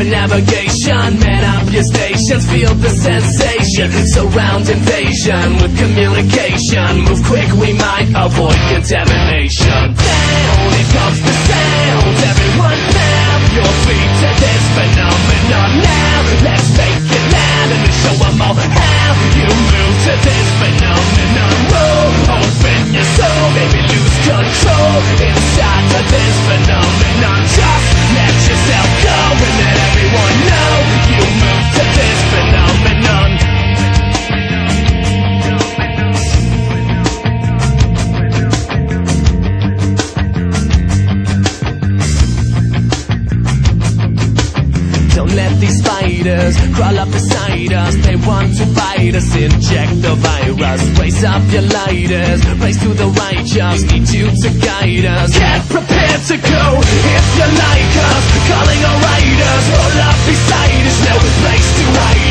for navigation. Man up your stations, feel the sensation. Surround invasion with communication. Move quick, we might avoid contamination. Down, it comes the sound. Everyone map your feet to this phenomenon now. Let's make it loud and show them all how you move to this phenomenon. Roll, open your soul, baby, lose control inside of this phenomenon. Just let yourself go and let everyone know you move to this phenomenon. Don't let these spiders crawl up beside us. They want to bite us, inject the virus. Raise up your lighters, race to the righteous. Need you to guide us. Get prepared to go if you like us. Calling all riders, roll up beside us. No place to hide